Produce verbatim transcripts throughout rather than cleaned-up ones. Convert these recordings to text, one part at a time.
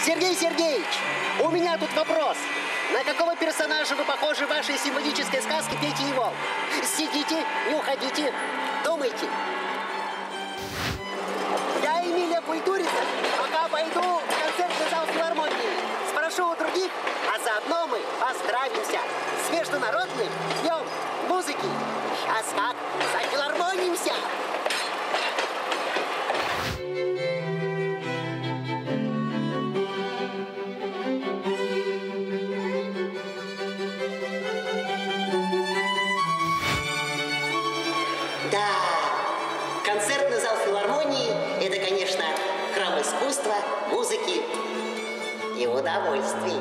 Сергей Сергеевич, у меня тут вопрос. На какого персонажа вы похожи в вашей символической сказке «Петя и волк»? Сидите, не уходите, думайте. Я Эмилия Культурица, пока пойду в концертный зал филармонии. Спрошу у других, а заодно мы поздравимся с Международным днем музыки. Сейчас как зафилармонимся. Да, концертный зал филармонии – это, конечно, храм искусства, музыки и удовольствий.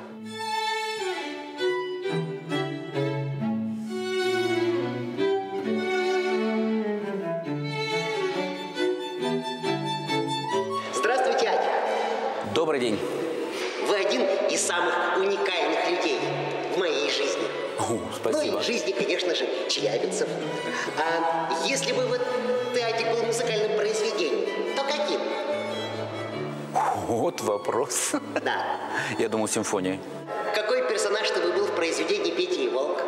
Здравствуйте, Ать. Добрый день. Вы один из самых уникальных людей в моей жизни. О, спасибо. Ну и в жизни, конечно же, челябинцев. А если бы вот театр был музыкальным произведением, то каким? Вот вопрос. Да. Я думал, симфония. Какой персонаж-то вы был в произведении «Петя и волк»?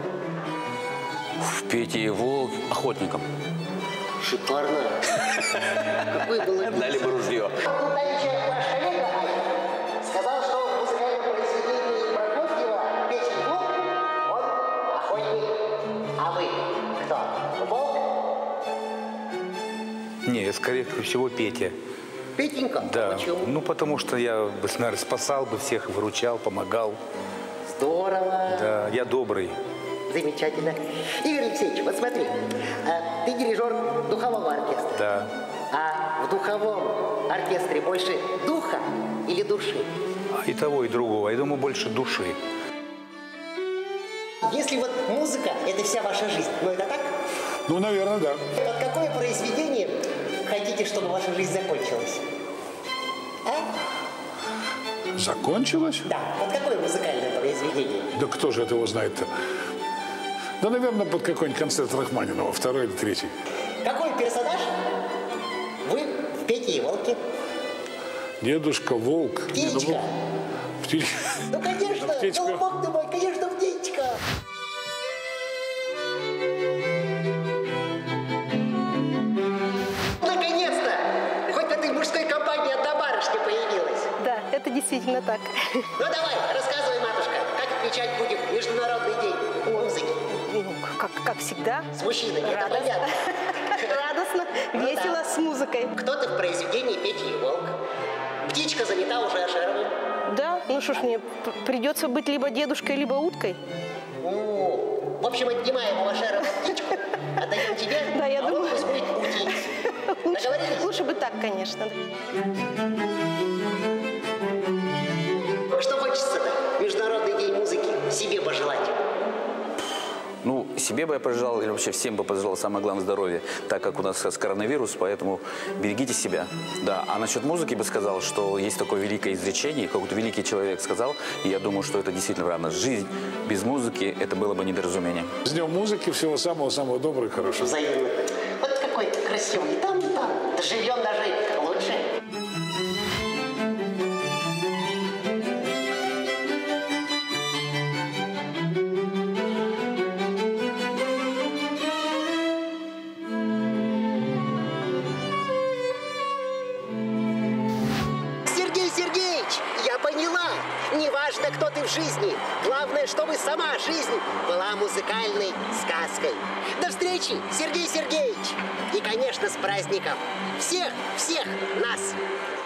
В «Пете и волк» охотником. Шикарно. Какой был опис. Дали бы ружье. Давеча ваш коллега Аня сказал, что в музыкальном произведении Прокофьева «Петя и волк» он охотник. А вы кто? Волк? Не, скорее всего, Петя. Петенька? Да. Почему? Ну, потому что я, бы, наверное, спасал бы всех, выручал, помогал. Здорово. Да, я добрый. Замечательно. Игорь Алексеевич, вот смотри, а, ты дирижер духового оркестра. Да. А в духовом оркестре больше духа или души? И того, и другого. Я думаю, больше души. Если вот музыка – это вся ваша жизнь, ну это так? Ну, наверное, да. Под какое произведение хотите, чтобы ваша жизнь закончилась? А? Закончилось? Да, под какое музыкальное произведение? Да кто же это его знает-то? Да, наверное, под какой-нибудь концерт Рахманинова, второй или третий. Какой персонаж вы в «Пете и волке»? Дедушка, волк. Птичка. Птичка. Ну, конечно, Птичка. ну, бог ты мой, конечно, птичка. Наконец-то! Хоть в этой мужской компании одна барышня появилась. Да, это действительно так. Ну, давай, рассказывай, матушка, как отмечать будем Международный день музыки? Ну, как, как всегда. С мужчинами, это Радостно. понятно. Радостно, Ну весело, да. с музыкой. Кто-то в произведении «Петя и волк». Птичка занята уже Ашеровым. Да, ну что ж, мне п- придется быть либо дедушкой, либо уткой. Ну, в общем, отнимаем у Ашерова птичку, отдаем тебе, Да, я а он думаю. пусть будет утить. Лучше, Договорились? лучше бы так, конечно. Что хочется-то Международный день музыки себе пожелать? Ну, себе бы я пожелал, или вообще всем бы пожелал самое главное здоровье, так как у нас сейчас коронавирус, поэтому берегите себя. Да, а насчет музыки бы сказал, что есть такое великое изречение, какой-то великий человек сказал, и я думаю, что это действительно правда. Жизнь без музыки, это было бы недоразумение. С днем музыки, всего самого-самого доброго и хорошего. Взаимно. Вот какой ты красивый, и там, и там. Да живем даже лучше. Сергей Сергеевич, я поняла. Неважно, кто ты в жизни. Главное, чтобы сама жизнь была музыкальной сказкой. До встречи, Сергей Сергеевич. И, конечно, с праздником. Всех, всех нас.